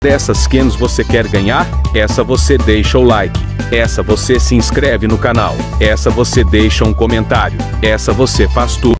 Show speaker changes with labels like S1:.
S1: dessas skins você quer ganhar? Essa você deixa o like. Essa você se inscreve no canal. Essa você deixa um comentário. Essa você faz tudo.